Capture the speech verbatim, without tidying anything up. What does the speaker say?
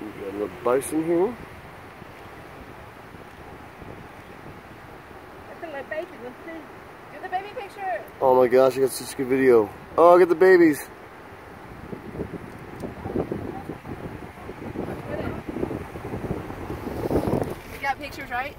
We got another bison here. My baby, let's see. Do the baby picture. Oh my gosh, I got such a good video. Oh, I got the babies. You got pictures, right?